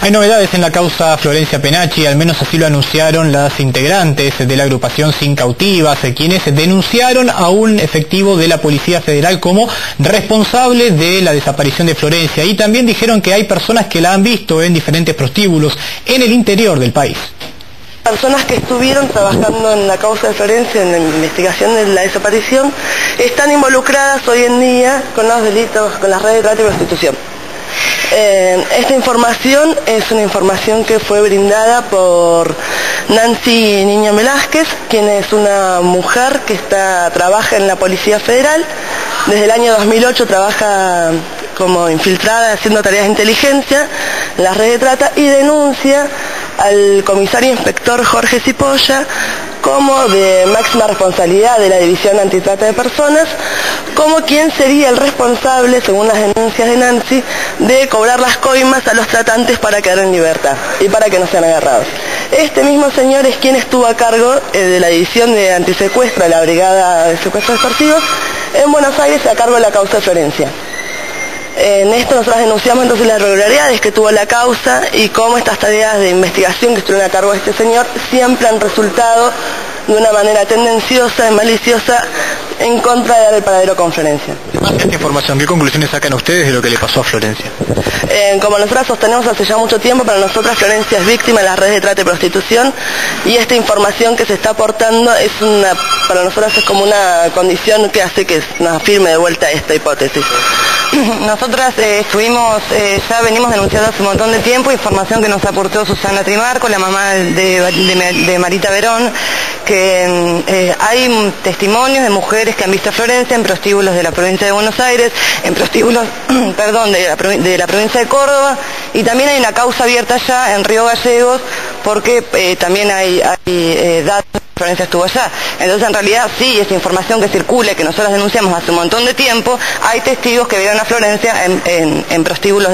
Hay novedades en la causa Florencia Penachi, al menos así lo anunciaron las integrantes de la agrupación Sin Cautivas, quienes denunciaron a un efectivo de la Policía Federal como responsable de la desaparición de Florencia, y también dijeron que hay personas que la han visto en diferentes prostíbulos en el interior del país. Personas que estuvieron trabajando en la causa de Florencia, en la investigación de la desaparición, están involucradas hoy en día con los delitos, con las redes de trata y prostitución. Esta información es una información que fue brindada por Nancy Niño Velázquez, quien es una mujer que trabaja en la Policía Federal. Desde el año 2008 trabaja como infiltrada haciendo tareas de inteligencia en las redes de trata y denuncia al comisario inspector Jorge Cipolla como de máxima responsabilidad de la División Antitrata de Personas, como quien sería el responsable, según las denuncias de Nancy, de cobrar las coimas a los tratantes para quedar en libertad y para que no sean agarrados. Este mismo señor es quien estuvo a cargo de la División de Antisecuestro, de la Brigada de Secuestros Extorsivos, en Buenos Aires, a cargo de la causa de Florencia. En esto nosotros denunciamos entonces las irregularidades que tuvo la causa y cómo estas tareas de investigación que estuvieron a cargo de este señor siempre han resultado de una manera tendenciosa y maliciosa en contra de dar el paradero con Florencia. Más esta información, ¿qué conclusiones sacan ustedes de lo que le pasó a Florencia? Como nosotros sostenemos hace ya mucho tiempo, para nosotras Florencia es víctima de las redes de trata y prostitución, y esta información que se está aportando para nosotras es como una condición que hace que nos afirme de vuelta esta hipótesis. Nosotras ya venimos denunciando hace un montón de tiempo información que nos aportó Susana Trimarco, la mamá de Marita Verón, que hay testimonios de mujeres que han visto a Florencia en prostíbulos de la provincia de Buenos Aires, en prostíbulos, perdón, de la provincia de Córdoba, y también hay una causa abierta allá en Río Gallegos, porque también hay datos de que Florencia estuvo allá. Entonces, en realidad, sí, esa información que circula, que nosotros denunciamos hace un montón de tiempo, hay testigos que vieron a Florencia en prostíbulos